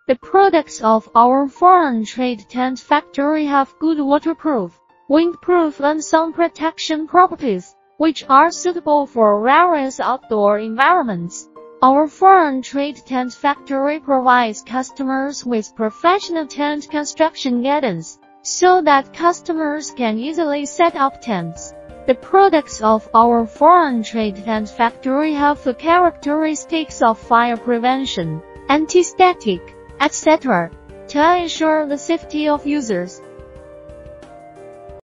The products of our foreign trade tent factory have good waterproof, windproof and sun protection properties, which are suitable for various outdoor environments. Our foreign trade tent factory provides customers with professional tent construction guidance, so that customers can easily set up tents. The products of our foreign trade tent factory have the characteristics of fire prevention, anti-static, etc., to ensure the safety of users.